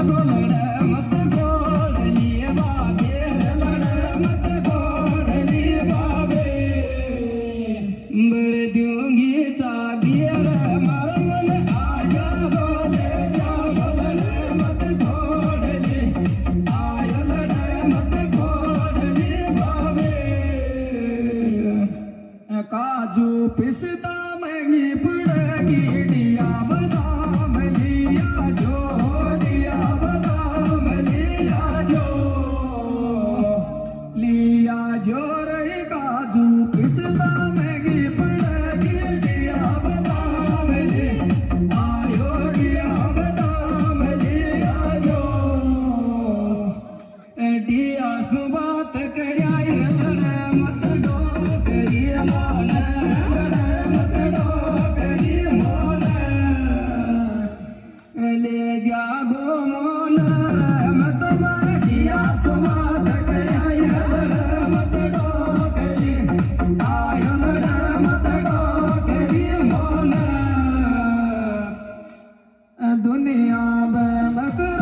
काजू पिस्ता महंगी पड़ेगी दिया बादाम लिया जो दिया बादाम लिया जो रे काजू पिस्ता महंगी पड़ेगी दिया बादाम आयो दिया बादाम लिया जो दिया सुबात कराई मत दो करिए ले जागो मोन मत मारिया सुबात कराई मत दो करिए आयो मत दो करिए मोन दुनिया में मकर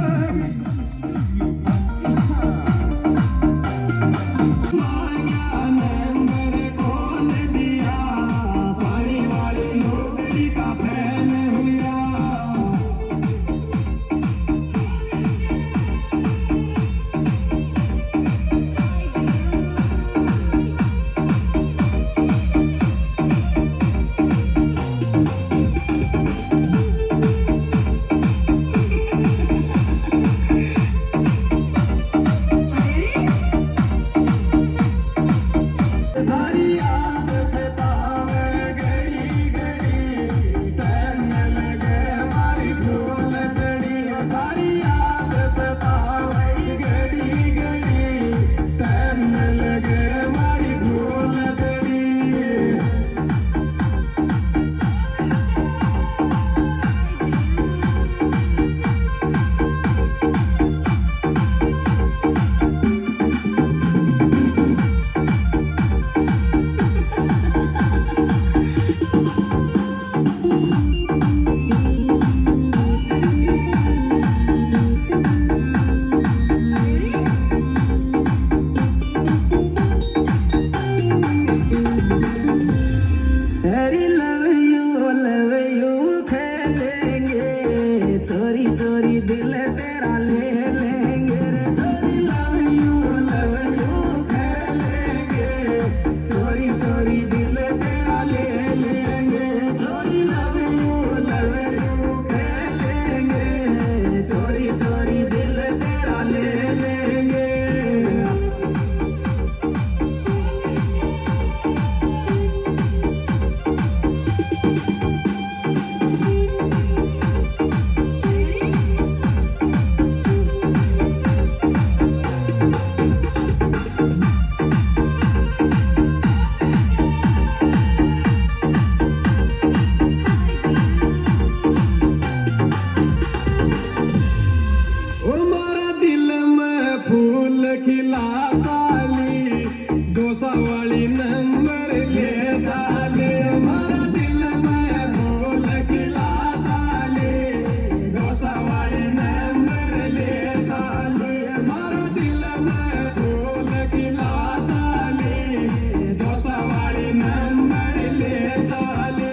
चोरी चोरी दिल तेरा ले लेंगे रे चोरी लव यू खेलेंगे चोरी चोरी दिल तेरा ले लेंगे चोरी लव यू खेलेंगे चोरी चोरी दिल तेरा ले लेंगे खिला काली डोसा वाली नंबर ले चाले हमारा दिल में फूल खिला चाले डोसा वाली नंबर ले चाले हमारा दिल में फूल खिला चाले डोसा वाली नंबर ले चाले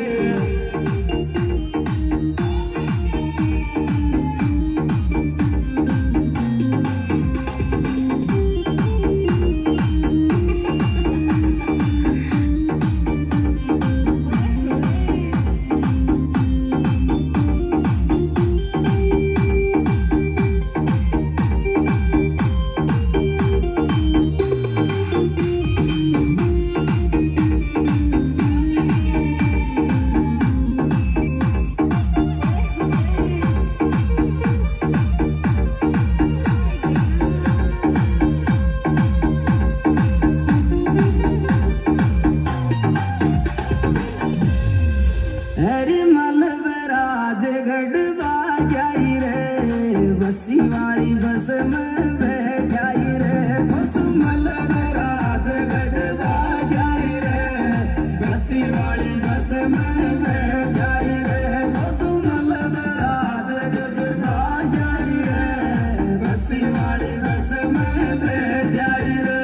हरी मलबराज गढ़वा गई रे बसी वाली बस में बैठाई रे बस मलबराज गढ़वा गई रे बसी वाली बस में बैठाई रे बस मलबराज गढ़वा गई रे बैठाई रे